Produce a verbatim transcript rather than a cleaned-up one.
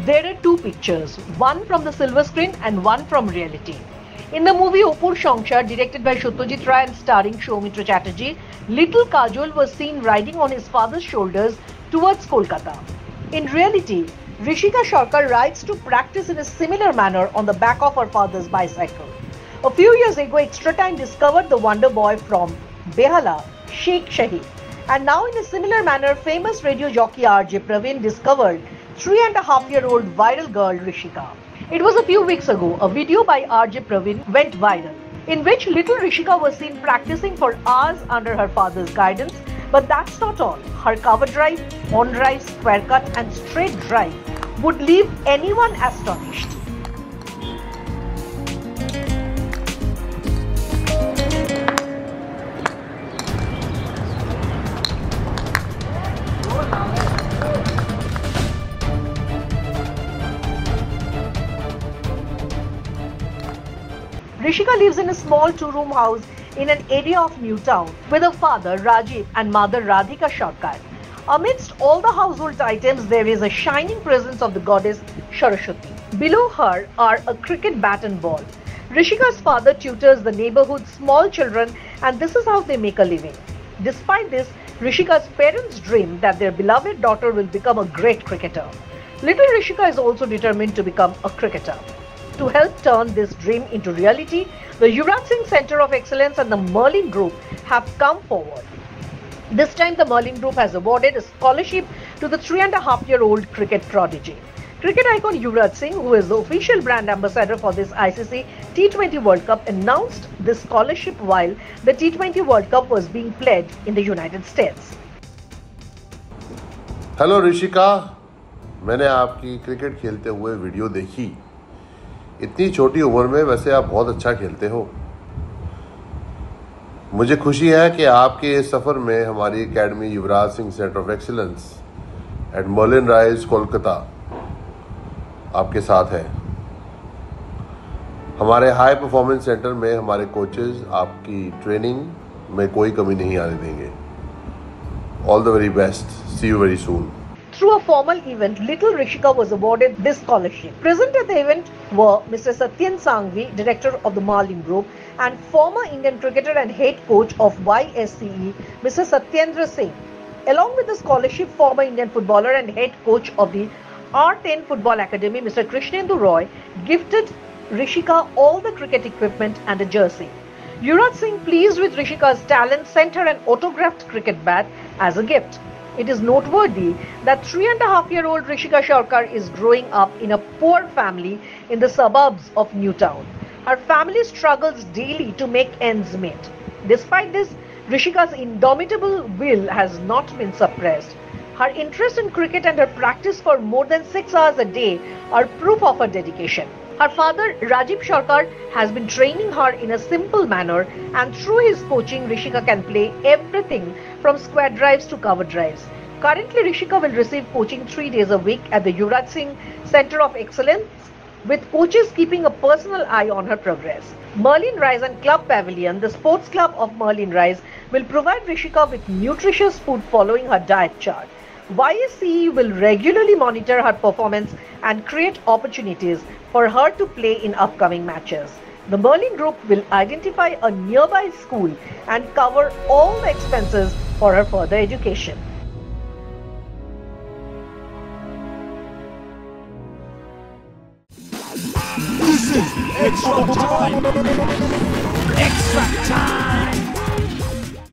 There are two pictures, one from the silver screen and one from reality. In the movie Opur Shongshar, directed by Satyajit Ray and starring Soumitra Chatterjee, little Kajol was seen riding on his father's shoulders towards Kolkata. In reality, Rishika Sarkar rides to practice in a similar manner on the back of her father's bicycle. A few years ago, Extra Time discovered the Wonder Boy from Behala, Sheikh Shahid. And now in a similar manner, famous radio jockey R J Praveen discovered three and a half year old viral girl Rishika. It was a few weeks ago, a video by R J Praveen went viral, in which little Rishika was seen practicing for hours under her father's guidance. But that's not all. Her cover drive, on drive, square cut and straight drive would leave anyone astonished. Rishika lives in a small two-room house in an area of Newtown with her father Rajiv and mother Radhika Sarkar. Amidst all the household items, there is a shining presence of the goddess Saraswati. Below her are a cricket bat and ball. Rishika's father tutors the neighborhood's small children, and this is how they make a living. Despite this, Rishika's parents dream that their beloved daughter will become a great cricketer. Little Rishika is also determined to become a cricketer. To help turn this dream into reality, the Yuvraj Singh Centre of Excellence and the Merlin Group have come forward. This time, the Merlin Group has awarded a scholarship to the three and a half year old cricket prodigy. Cricket icon Yuvraj Singh, who is the official brand ambassador for this I C C T twenty World Cup, announced this scholarship while the T twenty World Cup was being played in the United States. Hello Rishika, मैंने आपकी cricket खेलते हुए video देखी. इतनी छोटी उम्र में वैसे आप बहुत अच्छा खेलते हो. मुझे खुशी है कि आपके इस सफ़र में हमारी academy Yuvraj Singh centre of excellence at Merlin Rise Kolkata आपके साथ है. हमारे हाई परफॉर्मेंस सेंटर में हमारे कोचेस आपकी ट्रेनिंग में कोई कमी नहीं आने देंगे. All the very best. See you very soon. Through a formal event, little Rishika was awarded this scholarship. Present at the event were Mister Satyen Sangvi, director of the Merlin Group, and former Indian cricketer and head coach of Y S C E, Mister Satyendra Singh. Along with the scholarship, former Indian footballer and head coach of the R ten Football Academy, Mister Krishnendu Roy, gifted Rishika all the cricket equipment and a jersey. Yuvraj Singh, pleased with Rishika's talent, sent her an autographed cricket bat as a gift. It is noteworthy that three and a half year old Rishika Sarkar is growing up in a poor family in the suburbs of Newtown. Her family struggles daily to make ends meet. Despite this, Rishika's indomitable will has not been suppressed. Her interest in cricket and her practice for more than six hours a day are proof of her dedication. Her father, Rajiv Sarkar, has been training her in a simple manner, and through his coaching, Rishika can play everything from square drives to cover drives. Currently, Rishika will receive coaching three days a week at the Yuvraj Singh Centre of Excellence, with coaches keeping a personal eye on her progress. Merlin Rise and Club Pavilion, the sports club of Merlin Rise, will provide Rishika with nutritious food following her diet chart. Y S C E will regularly monitor her performance and create opportunities for her to play in upcoming matches. The Merlin Group will identify a nearby school and cover all the expenses for her further education. This is Extra Time! Extra Time!